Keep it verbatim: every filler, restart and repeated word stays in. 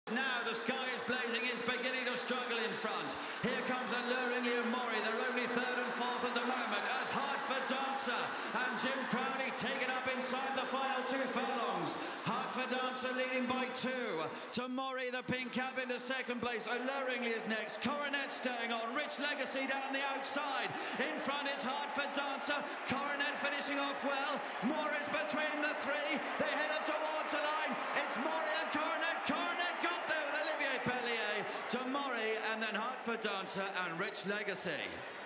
Now the sky is blazing, it's beginning to struggle in front. Here comes Alluringly and Maury, they're only third and fourth at the moment as Hartford Dancer and Jim Crowley take it up inside the final two furlongs. Hartford Dancer leading by two to Maury, the pink cap, into second place. Alluringly is next, Coronet staying on, Rich Legacy down the outside. In front it's Hartford Dancer, Coronet finishing off well. Maury's between the three, they head up towards the line. It's Maury and Coronet, Coronet got there with Olivier Peslier to Maury and then Hartford Dancer and Rich Legacy.